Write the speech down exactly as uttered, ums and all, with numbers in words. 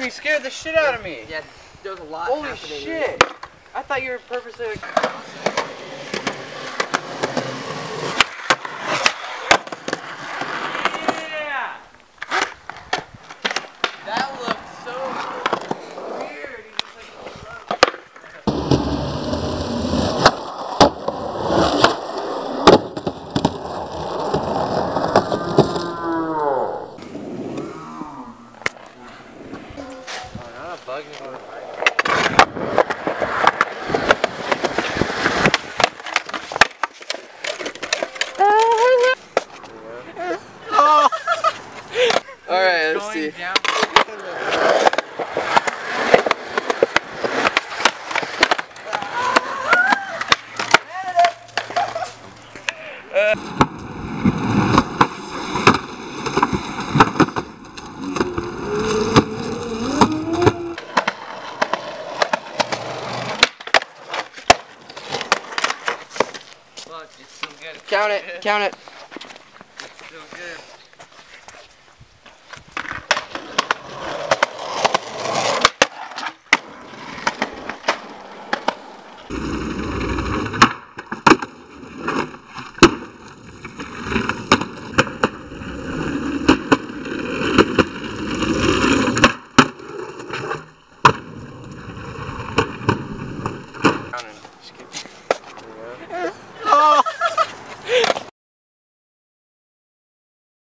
You scared the shit out of me. Yeah, there was a lot Holy happening. shit. I thought you were purposely... Yeah! That looks so weird. He just like Oh, not a bug. Alright, let's see. Down. Look, it's so good. Count it, count it.